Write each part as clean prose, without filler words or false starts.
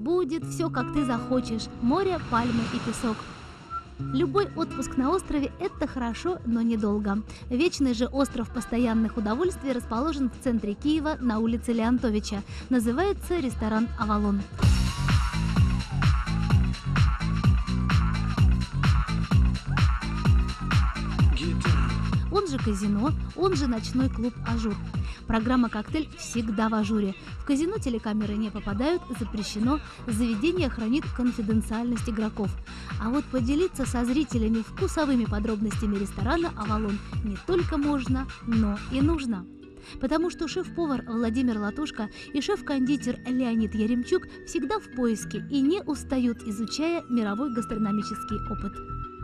Будет все, как ты захочешь. Море, пальмы и песок. Любой отпуск на острове – это хорошо, но недолго. Вечный же остров постоянных удовольствий расположен в центре Киева на улице Леонтовича. Называется ресторан «Авалон». Он же казино, он же ночной клуб «Ажур». Программа «Коктейль» всегда в ажуре. В казино телекамеры не попадают, запрещено, заведение хранит конфиденциальность игроков. А вот поделиться со зрителями вкусовыми подробностями ресторана «Авалон» не только можно, но и нужно. Потому что шеф-повар Владимир Латушко и шеф-кондитер Леонид Яремчук всегда в поиске и не устают, изучая мировой гастрономический опыт.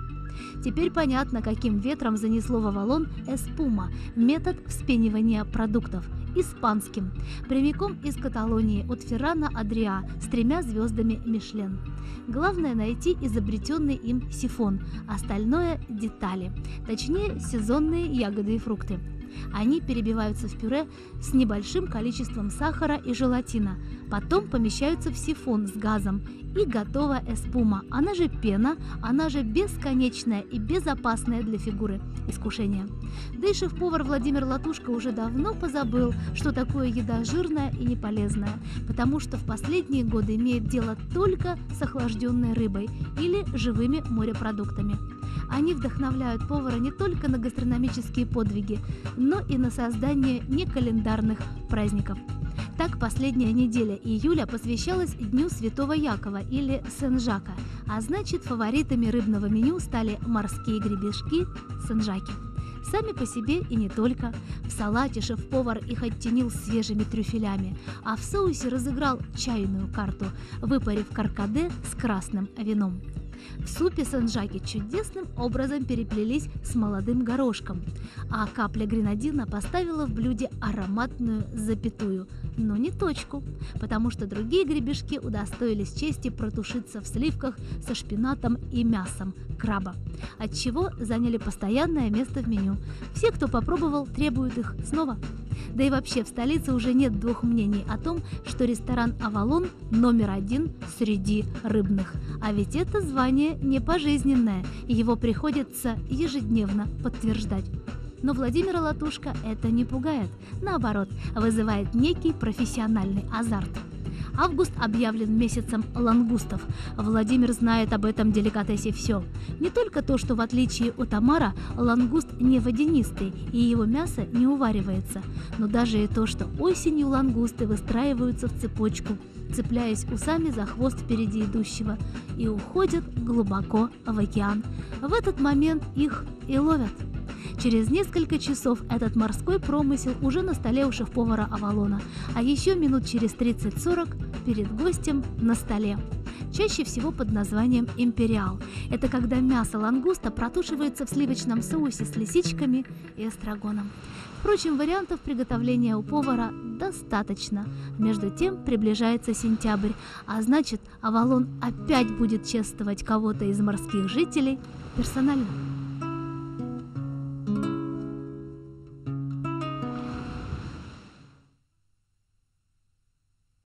Теперь понятно, каким ветром занесло в «Авалон» эспума – метод вспенивания продуктов, испанским, прямиком из Каталонии от Феррана Адриа с 3 звездами Мишлен. Главное найти изобретенный им сифон, остальное – детали, точнее сезонные ягоды и фрукты. Они перебиваются в пюре с небольшим количеством сахара и желатина, потом помещаются в сифон с газом, и готова эспума, она же пена, она же бесконечная и безопасная для фигуры искушение. Да и шеф-повар Владимир Латушко уже давно позабыл, что такое еда жирная и неполезная, потому что в последние годы имеет дело только с охлажденной рыбой или живыми морепродуктами. Они вдохновляют повара не только на гастрономические подвиги, но и на создание некалендарных праздников. Так, последняя неделя июля посвящалась Дню Святого Якова или Сен-Жака, а значит, фаворитами рыбного меню стали морские гребешки сен-жаки. Сами по себе и не только. В салате шеф-повар их оттенил свежими трюфелями, а в соусе разыграл чайную карту, выпарив каркаде с красным вином. В супе сен-жаки чудесным образом переплелись с молодым горошком, а капля гренадина поставила в блюде ароматную запятую, но не точку, потому что другие гребешки удостоились чести протушиться в сливках со шпинатом и мясом краба, отчего заняли постоянное место в меню. Все, кто попробовал, требуют их снова. Да и вообще в столице уже нет двух мнений о том, что ресторан «Авалон» номер 1 среди рыбных. А ведь это звание не пожизненное, и его приходится ежедневно подтверждать. Но Владимира Латушко это не пугает, наоборот, вызывает некий профессиональный азарт. Август объявлен месяцем лангустов. Владимир знает об этом деликатесе все. Не только то, что в отличие от омара лангуст не водянистый и его мясо не уваривается, но даже и то, что осенью лангусты выстраиваются в цепочку, цепляясь усами за хвост впереди идущего, и уходят глубоко в океан. В этот момент их и ловят. Через несколько часов этот морской промысел уже на столе у шеф-повара «Авалона», а еще минут через 30-40 перед гостем на столе. Чаще всего под названием «империал». Это когда мясо лангуста протушивается в сливочном соусе с лисичками и эстрагоном. Впрочем, вариантов приготовления у повара достаточно. Между тем приближается сентябрь, а значит, «Авалон» опять будет чествовать кого-то из морских жителей персонально.